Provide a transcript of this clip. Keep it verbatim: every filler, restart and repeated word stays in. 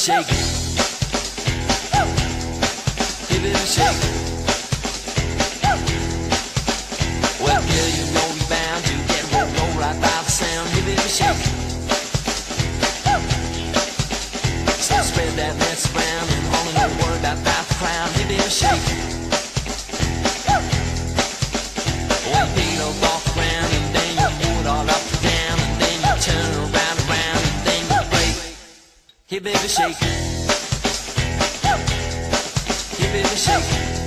shake. Hey baby shake. Well girl, you know you bound to get rolled roll right by the sound. Hey baby shake. So spread that mess around and only know word about the crown. Hey baby shake. Well you beat up off the ground and then you do it all up and down and then you turn around and around and then you break. Hey baby shake. Hey baby shake.